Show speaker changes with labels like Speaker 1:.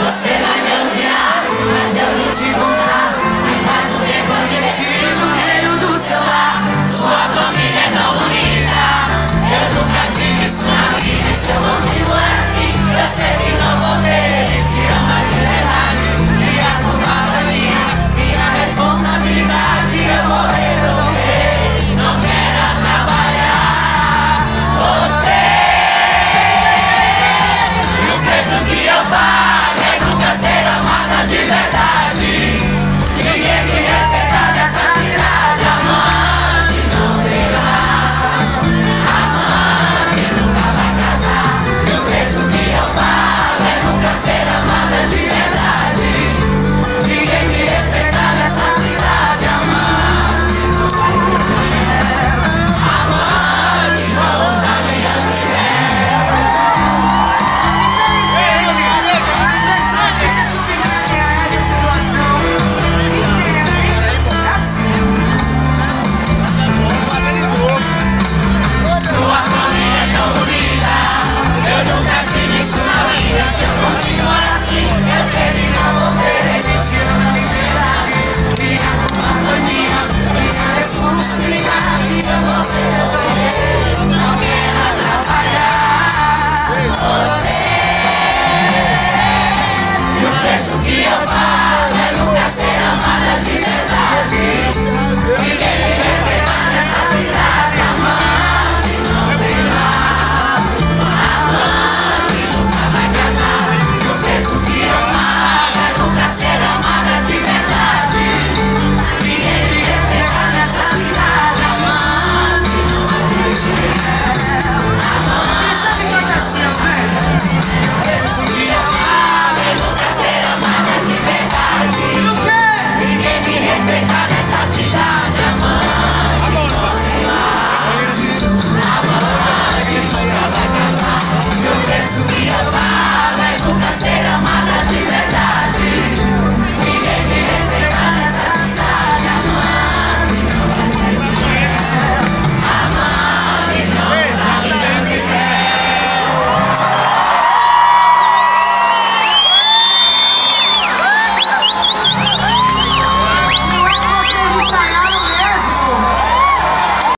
Speaker 1: Você vai me odiar, mas eu vou te contar. Me faz um reconhecido no meio do seu lar. Sua família é tão bonita, eu nunca tive isso na vida. E se eu continuar assim, eu sei que